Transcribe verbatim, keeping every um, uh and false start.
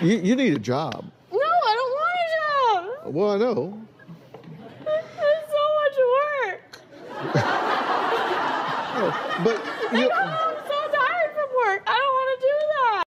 You, you need a job. No, I don't want a job. Well, I know. It's so much work. Oh, but I you, don't